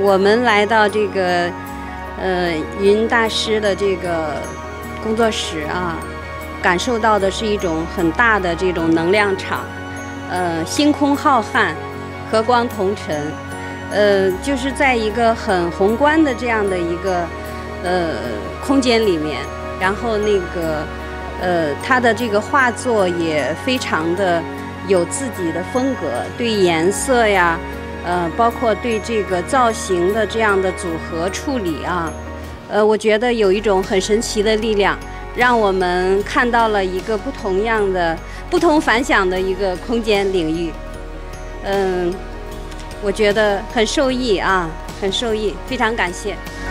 我们来到这个云大师的这个工作室啊，感受到的是一种很大的这种能量场，星空浩瀚，和光同尘，就是在一个很宏观的这样的一个空间里面，然后那个他的这个画作也非常的有自己的风格，对颜色呀，包括对这个造型的这样的组合处理啊，我觉得有一种很神奇的力量，让我们看到了一个不同凡响的一个空间领域。我觉得很受益啊，很受益，非常感谢。